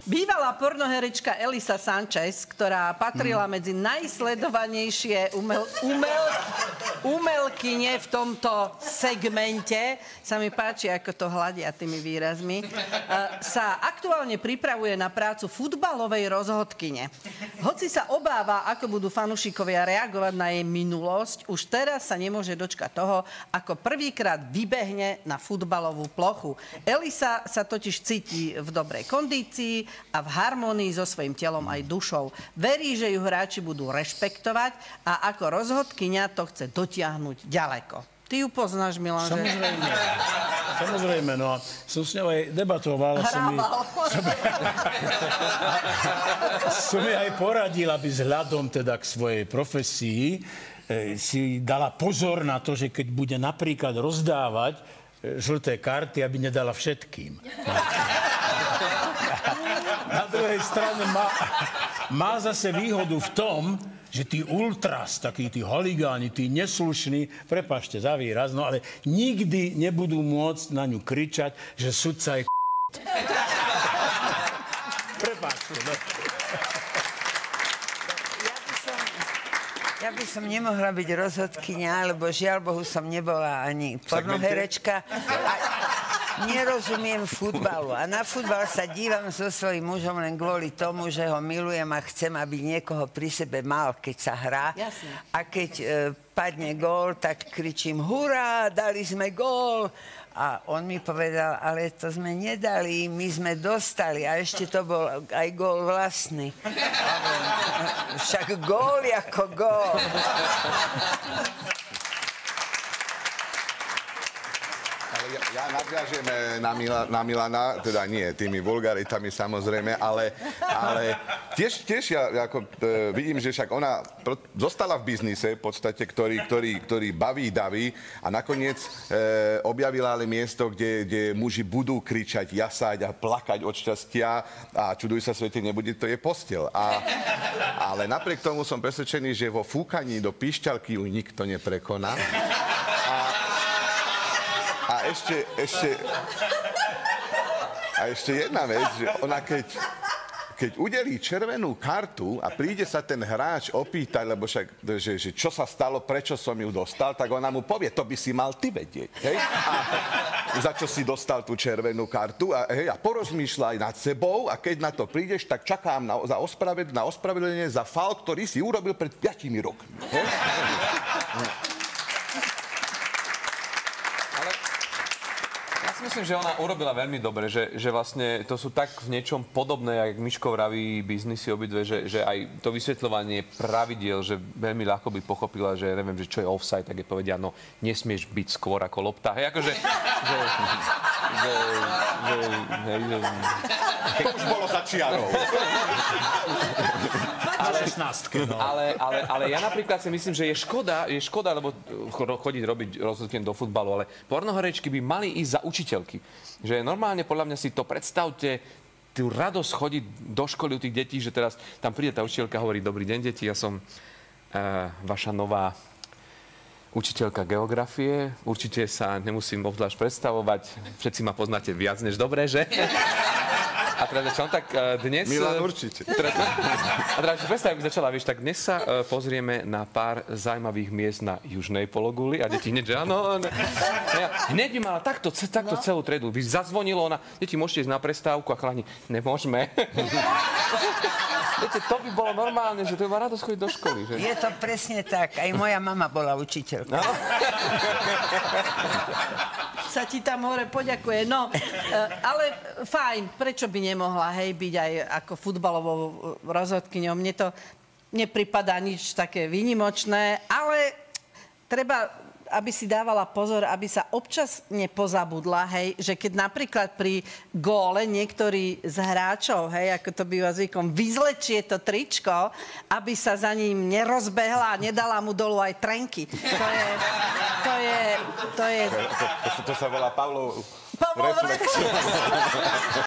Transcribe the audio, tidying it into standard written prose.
Bývalá pornoherečka Elisa Sanchez, ktorá patrila medzi najsledovanejšie umelkyne v tomto segmente, sa mi páči, ako to hľadia tými výrazmi, sa aktuálne pripravuje na prácu futbalovej rozhodkyne. Hoci sa obáva, ako budú fanúšikovia reagovať na jej minulosť, už teraz sa nemôže dočkať toho, ako prvýkrát vybehne na futbalovú plochu. Elisa sa totiž cíti v dobrej kondícii a v harmonii so svojím telom aj dušou. Verí, že ju hráči budú rešpektovať a ako rozhodkyňa to chce dotiahnuť ďaleko. Ty ju poznáš, Milan, že? Samozrejme, no. Som s ňou aj debatoval. Som jej aj poradil, aby vzhľadom teda k svojej profesii si dala pozor na to, že keď bude napríklad rozdávať žlté karty, aby nedala všetkým. Na druhej strane má zase výhodu v tom, že tí ultras, takí tí holigáni, tí neslušní, prepáčte za výraz, no ale nikdy nebudú môcť na ňu kričať, že sudca je Prepáčte, no. Ja by som nemohla byť rozhodkyňa, lebo žiaľ Bohu som nebola ani pornoherečka. Nerozumiem futbalu. A na futbal sa dívam so svojím mužom len kvôli tomu, že ho milujem a chcem, aby niekoho pri sebe mal, keď sa hrá. Jasne. A keď padne gól, tak kričím hurá, dali sme gól. A on mi povedal, ale to sme nedali, my sme dostali. A ešte to bol aj gól vlastný. Však gól ako gól. Ja nadviažem na Milana, teda nie tými vulgaritami samozrejme, ale tiež ja ako vidím, že však ona zostala v biznise, v podstate, ktorý baví, daví a nakoniec objavila ale miesto, kde muži budú kričať, jasať a plakať od šťastia a čuduj sa svete, nebude, to je posteľ. Ale napriek tomu som presvedčený, že vo fúkaní do píšťalky ju nikto neprekoná. A ešte jedna vec, že ona keď udelí červenú kartu a príde sa ten hráč opýtať, lebo však, že čo sa stalo, prečo som ju dostal, tak ona mu povie, to by si mal ty vedieť. Hej? A za čo si dostal tú červenú kartu a porozmýšľaj nad sebou a keď na to prídeš, tak čakám na ospravedlnenie za faul, ktorý si urobil pred 5 rokmi. Hej? Myslím, že ona urobila veľmi dobre, že vlastne to sú tak v niečom podobné, jak Miško vraví, biznisy obidve, že aj to vysvetľovanie pravidiel, že veľmi ľahko by pochopila, že neviem, že čo je offside, tak je povedia, no nesmieš byť skôr ako lopta. Hej, akože... To už bolo za čiarou. Ale ja napríklad si myslím, že je škoda, lebo chodiť robiť rozhodky do futbalu, ale pornoherečky by mali ísť za učiteľky. Že normálne, podľa mňa si to predstavte, tú radosť chodiť do školy u tých detí, že teraz tam príde tá učiteľka a hovorí, dobrý deň, deti, ja som vaša nová učiteľka geografie. Určite sa nemusím obzvlášť predstavovať. Všetci ma poznáte viac než dobre, že? A teraz začal tak dnes... Milan určite. A teraz predstav, ak začala, vieš, tak dnes sa pozrieme na pár zaujímavých miest na južnej pologuli a deti hneď, že áno. Hneď by mala takto celú tredu. By zazvonilo ona, deti, môžete ísť na prestávku a chlani, nemôžeme. Viete, to by bolo normálne, že to by ma radosť chodiť do školy, že? Je to presne tak. Aj moja mama bola učiteľka. No? Sa ti tam hore poďakuje. No, ale fajn, prečo by nemohla, hej, byť aj ako futbalovou rozhodkyňou. Mne to nepripadá nič také výnimočné, ale treba, aby si dávala pozor, aby sa občas nepozabudla, hej, že keď napríklad pri góle niektorý z hráčov, hej, ako to býva zvykom, vyzlečie to tričko, aby sa za ním nerozbehla a nedala mu dolu aj trenky. To sa volá Pavlov reflex.